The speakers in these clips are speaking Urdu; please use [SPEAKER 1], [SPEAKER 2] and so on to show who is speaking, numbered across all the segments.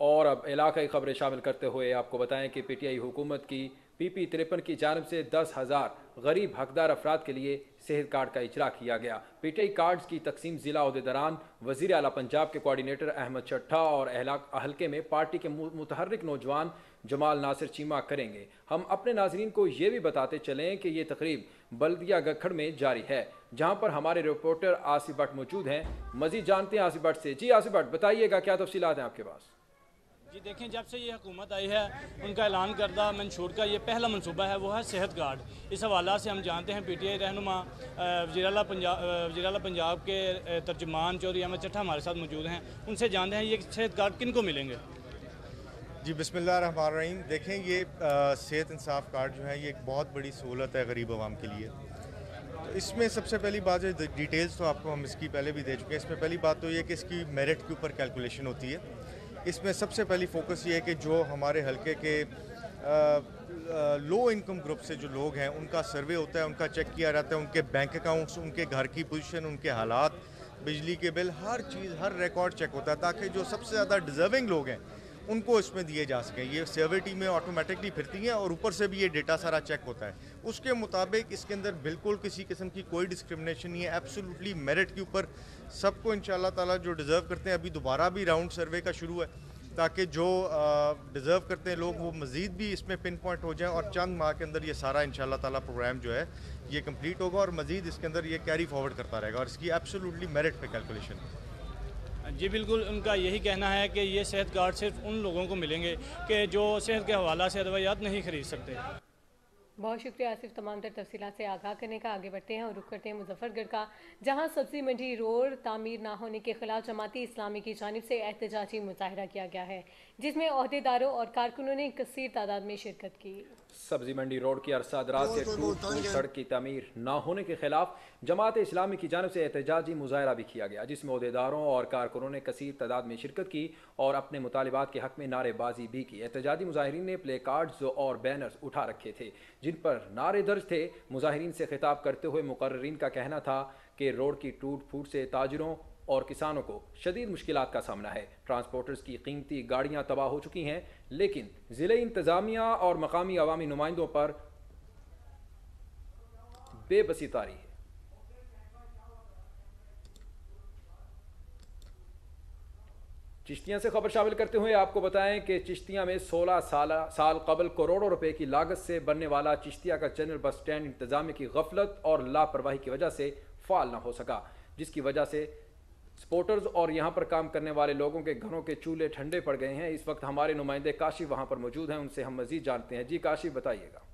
[SPEAKER 1] اور اب علاقائی خبریں شامل کرتے ہوئے آپ کو بتائیں کہ پی ٹی آئی حکومت کی PP53 کی جانب سے 10,000 غریب حقدار افراد کے لیے صحت کارڈ کا اجرا کیا گیا۔ پی ٹی آئی کارڈز کی تقسیم ضلع عہدیداران وزیر اعلیٰ پنجاب کے کوارڈینیٹر احمد چٹھا اور حلقے میں پارٹی کے متحرک نوجوان جمال ناصر چیمہ کریں گے۔ ہم اپنے ناظرین کو یہ بھی بتاتے چلیں کہ یہ تقریب بلدیہ گکھڑ میں جاری ہے، جہاں پر ہمارے رپورٹر آصف بٹ موجود ہیں۔ مزید جانتے ہیں آصف بٹ سے۔ جی آصف بٹ، بتائیے گا کیا تفصیلات ہیں آپ کے پاس؟
[SPEAKER 2] جی دیکھیں، جب سے یہ حکومت آئی ہے ان کا اعلان کردہ منشور کا یہ پہلا منصوبہ ہے، وہ ہے صحت کارڈ۔ اس حوالہ سے ہم جانتے ہیں PTI رہنما وزیر اعلیٰ پنجاب کے ترجمان چودھری احمد چٹھا ہمارے ساتھ موجود ہیں، ان سے جانتے ہیں یہ صحت کارڈ کن کو ملیں گے۔
[SPEAKER 3] جی بسم اللہ الرحمن الرحیم۔ دیکھیں، یہ صحت انصاف کارڈ جو ہے یہ ایک بہت بڑی سہولت ہے غریب عوام کے لیے۔ اس میں سب سے پہلی بات ہے، ڈیٹیلز تو آپ کو ہم اس کی پہلے بھی دے چکے ہیں۔ اس میں پہلی بات تو یہ کہ اس کی میرٹ کے اوپر کیلکولیشن ہوتی ہے۔ اس میں سب سے پہلی فوکس یہ ہے کہ جو ہمارے حلقے کے لو انکم گروپ سے جو لوگ ہیں ان کا سروے ہوتا ہے، ان کا چیک کیا جاتا ہے، ان کے بینک اکاؤنٹس، ان کے گھر کی پوزیشن، ان کے حالات، بجلی کے بل، ہر چیز، ہر ریکارڈ چیک ہوتا ہے، تاکہ جو سب سے زیادہ ڈیزرونگ لوگ ہیں ان کو اس میں دیے جا سکیں۔ یہ سروے ٹیمیں آٹومیٹکلی پھرتی ہیں اور اوپر سے بھی یہ ڈیٹا سارا چیک ہوتا ہے۔ اس کے مطابق اس کے اندر بالکل کسی قسم کی کوئی ڈسکرمنیشن نہیں ہے، ایبسولوٹلی میرٹ کے اوپر سب کو انشاءاللہ تعالیٰ جو ڈیزرو کرتے ہیں۔ ابھی دوبارہ بھی راؤنڈ سروے کا شروع ہے تاکہ جو ڈیزرو کرتے ہیں لوگ وہ مزید بھی اس میں پن پوائنٹ ہو جائیں، اور چند ماہ کے اندر یہ سارا انشاءاللہ تعالیٰ پروگرام جو ہے یہ کمپلیٹ ہوگا اور مزید اس کے اندر یہ کیری فارورڈ کرتا رہے گا، اور اس کی ایبسولوٹلی میرٹ پہ کیلکولیشن۔
[SPEAKER 2] جی بالکل، ان کا یہی کہنا ہے کہ یہ صحت کارڈ صرف ان لوگوں کو ملیں گے کہ جو صحت کے حوالہ سے ادویات نہیں خرید سکتے۔
[SPEAKER 4] بہت شکریہ آصف تمام تر تفصیلات سے آگاہ کرنے کا۔ آگے بڑھتے ہیں اور رخ کرتے ہیں مظفر گڑھ کا، جہاں سبزی منڈی روڈ تعمیر نہ ہونے کے خلاف جماعتی اسلامی کی جانب سے احتجاجی مظاہرہ کیا گیا ہے، جس میں عہدیداروں اور کارکنوں نے کثیر تعداد میں شرکت کی۔
[SPEAKER 1] سبزی منڈی روڈ کی عرصہ دراز سے ٹوٹ سڑک کی تعمیر نہ ہونے کے خلاف جماعت اسلامی کی جانب سے احتجاجی مظاہرہ بھی کیا گیا، جس میں عہدیداروں اور کارکنوں نے کثیر تعداد میں شرکت کی اور اپنے مطالبات کے حق میں نعرے بازی بھی کی۔ احتجاجی مظاہرین نے پلے کارڈز اور بینرز اٹھا رکھے تھے جن پر نعرے درج تھے۔ مظاہرین سے خطاب کرتے ہوئے مقررین کا کہنا تھا کہ روڈ کی ٹوٹ پھوٹ سے تاجروں اور کسانوں کو شدید مشکلات کا سامنا ہے۔ ٹرانسپورٹرز کی قیمتی گاڑیاں تباہ ہو چکی ہیں، لیکن ضلعی انتظامیہ اور مقامی عوامی نمائندوں پر بے بسی طاری ہے۔ چشتیاں سے خبر شامل کرتے ہوئے آپ کو بتائیں کہ چشتیاں میں 16 سال قبل کروڑوں روپے کی لاگت سے بننے والا چشتیہ کا جنرل بس سٹینڈ انتظامیہ کی غفلت اور لاپرواہی کی وجہ سے فعال نہ ہو سکا، جس کی وجہ سے سپورٹرز اور یہاں پر کام کرنے والے لوگوں کے گھروں کے چولہے ٹھنڈے پڑ گئے ہیں۔ اس وقت ہمارے نمائندے کاشف وہاں پر موجود ہیں، ان سے ہم مزید جانتے ہیں۔ جی کاشف، بتائیے گا۔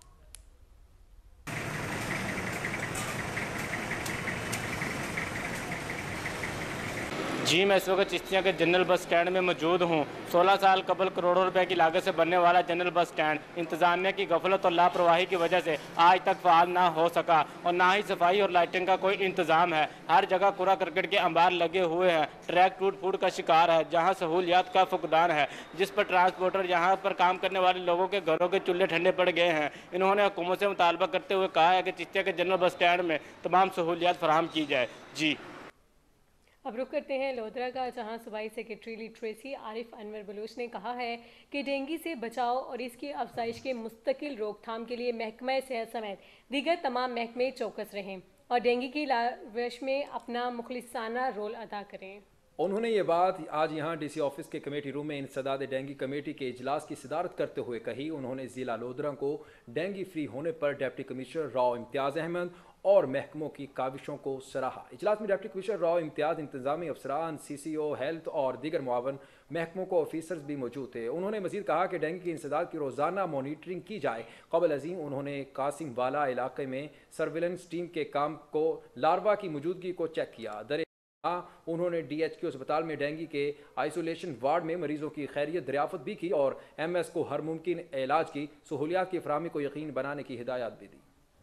[SPEAKER 2] جی میں اس وقت چشتیاں کے جنرل بس سٹینڈ میں موجود ہوں۔ 16 سال قبل کروڑوں روپے کی لاگت سے بننے والا جنرل بس سٹینڈ انتظامیہ کی غفلت اور لاپرواہی کی وجہ سے آج تک فعال نہ ہو سکا، اور نہ ہی صفائی اور لائٹنگ کا کوئی انتظام ہے۔ ہر جگہ کوڑا کرکٹ کے انبار لگے ہوئے ہیں، ٹریک ٹوٹ پھوٹ کا شکار ہے، جہاں سہولیات کا فقدان ہے، جس پر ٹرانسپورٹر یہاں پر کام کرنے والے لوگوں کے گھروں کے چولہے ٹھنڈے پڑ گئے ہیں۔ انہوں نے حکومت سے مطالبہ کرتے ہوئے کہا ہے کہ چشتیہ کے جنرل بس سٹینڈ میں تمام سہولیات فراہم کی جائے۔ جی
[SPEAKER 4] اب رخ کرتے ہیں لودھرا کا، جہاں صوبائی سیکرٹری لٹریسی عارف انور بلوچ نے کہا ہے کہ ڈینگی سے بچاؤ اور اس کی افزائش کے مستقل روک تھام کے لیے محکمہ صحت سمیت دیگر تمام محکمے چوکس رہیں اور ڈینگی کی لاروش میں اپنا مخلصانہ رول ادا کریں۔
[SPEAKER 1] انہوں نے یہ بات آج یہاں ڈی سی آفس کے کمیٹی روم میں انسداد ڈینگی کمیٹی کے اجلاس کی صدارت کرتے ہوئے کہی۔ انہوں نے ضلع لودھرا کو ڈینگی فری ہونے پر ڈپٹی کمشنر راؤ امتیاز احمد اور محکموں کی کاوشوں کو سراہا۔ اجلاس میں ڈپٹی کمشنر راؤ امتیاز، انتظامی افسران، CCO ہیلتھ اور دیگر معاون محکموں کو آفیسرز بھی موجود تھے۔ انہوں نے مزید کہا کہ ڈینگی کی انسداد کی روزانہ مانیٹرنگ کی جائے۔ قبل ازیں انہوں نے قاسم والا علاقے میں سرویلنس ٹیم کے کام کو لاروا کی موجودگی کو چیک کیا۔ انہوں نے DHQ اسپتال میں ڈینگی کے آئسولیشن وارڈ میں مریضوں کی خیریت دریافت بھی کی اور MS کو ہر ممکن علاج کی سہولیات کی فراہمی کو یقین بنانے کی ہدایات بھی دی۔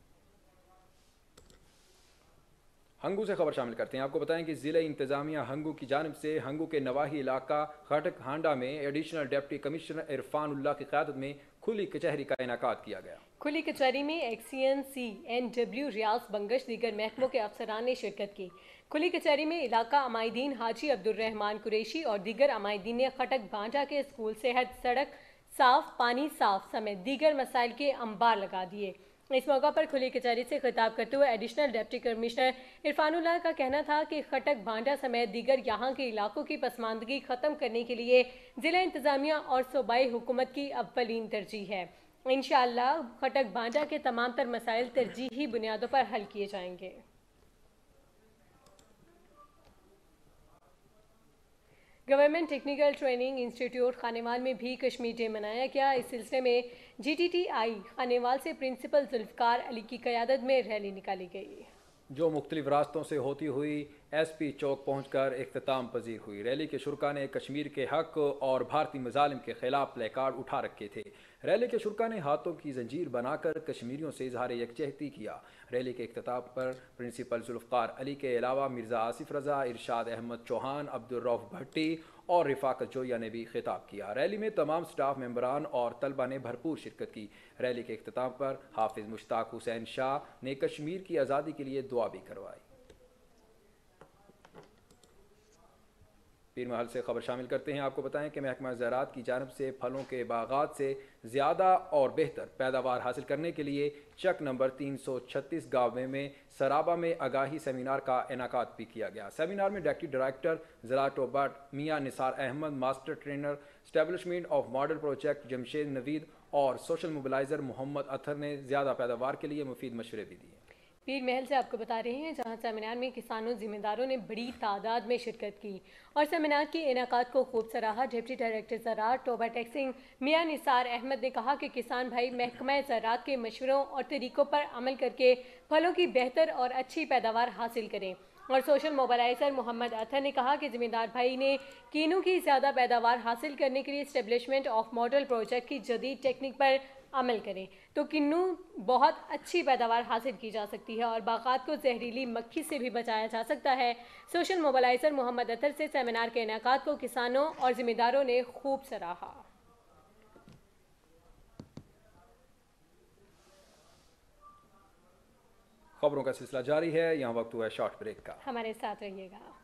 [SPEAKER 1] ہنگو سے خبر شامل کرتے ہیں۔ آپ کو بتائیں کہ ضلع انتظامیہ ہنگو کی جانب سے ہنگو کے نواحی علاقہ خاٹک ہانڈا میں additional deputy commissioner Irfan Ullah کی قیادت میں खुली कचहरी का इनेकाद किया गया।
[SPEAKER 4] खुली कचहरी में XCNC NW रियाज बंगश दीगर महकमों के अफसरान ने शिरकत की। खुली कचहरी में इलाका अमायदीन हाजी अब्दुल रहमान कुरैशी और दीगर अमायदीन ने खटक भांटा के स्कूल, सेहत, सड़क साफ, पानी साफ समेत दीगर मसाइल के अंबार लगा दिए। इस मौका पर खुली कचहरी से खिताब करते हुए एडिशनल डिप्टी कमिश्नर इरफानुल्लाह का कहना था कि खटक भांटा समेत दीगर यहाँ के इलाकों की पसमानदगी खत्म करने के लिए जिला इंतजामिया और सूबाई हुकूमत की अव्वलीन तरजीह है। इंशाअल्लाह खटक भांटा के तमाम तर मसाइल तरजीही बुनियादों पर हल किए जाएंगे। Government technical training institute Khanewal में भी कश्मीर डे मनाया गया। इस सिलसिले में GTTI खानेवाल से प्रिंसिपल जुल्फकार अली की क़यादत में रैली निकाली गई,
[SPEAKER 1] जो मुख्तलिफ रास्तों से होती हुई SP चौक पहुंचकर इख्तिताम पजीर हुई। रैली के शुरका ने कश्मीर के हक और भारतीय मजालिम के खिलाफ प्लेकार्ड उठा रखे थे। रैली के शुरका ने हाथों की जंजीर बनाकर कश्मीरियों से इजहार यकजहती किया। रैली के इख्तिताम पर प्रिंसिपल जुल्फकार अली के अलावा मिर्ज़ा आसिफ रज़ा, इरशाद अहमद चौहान, अब्दुल रऊफ भट्टी और रिफाकत जोया ने भी खिताब किया। रैली में तमाम स्टाफ मेंबरान और तलबा ने भरपूर शिरकत की। रैली के इख्तिताम पर हाफिज मुश्ताक हुसैन शाह ने कश्मीर की आज़ादी के लिए दुआ भी करवाई। पीर महल से खबर शामिल करते हैं। आपको बताएं कि महकमा ज़राअत की जानिब से फलों के बागात से ज़्यादा और बेहतर पैदावार हासिल करने के लिए चक नंबर 336 गाँव में सराबा में आगाही सेमिनार का इनेकाद भी किया गया। सेमिनार में डिप्टी डायरेक्टर ज़राअत टोबाट Mian Nisar Ahmad, master trainer establishment of model project Jamshed Naveed और सोशल मोबिलाइज़र मोहम्मद अतर ने ज़्यादा पैदावार के लिए मुफीद मशवरे भी दिए।
[SPEAKER 4] पीर महल से आपको बता रहे हैं, जहां सेमिनार में किसानों जिम्मेदारों ने बड़ी तादाद में शिरकत की और सेमिनार के इनेकाद को खूब सराहा। डिप्टी डायरेक्टर ज़राअत टोबाट एक्सिंग मियां निसार अहमद ने कहा कि किसान भाई महकमा ज़राअत के मशवरों और तरीक़ों पर अमल करके फलों की बेहतर और अच्छी पैदावार हासिल करें। और सोशल मोबिलाइज़र मोहम्मद अतर ने कहा कि ज़िम्मेदार भाई ने कीनों की ज़्यादा पैदावार हासिल करने के लिए इस्टेब्लिशमेंट ऑफ मॉडल प्रोजेक्ट की जदीद टेक्निक पर अमल करें तो किन्नू बहुत अच्छी पैदावार हासिल की जा सकती है और बागात को जहरीली मक्खी से भी बचाया जा सकता है। सोशल मोबिलाइज़र मोहम्मद अतर से सेमिनार के इनेकाद को किसानों और ज़िम्मेदारों ने खूब सराहा।
[SPEAKER 1] खबरों का सिलसिला जारी है, यहाँ वक्त हुआ है शॉर्ट ब्रेक का,
[SPEAKER 4] हमारे साथ रहिएगा।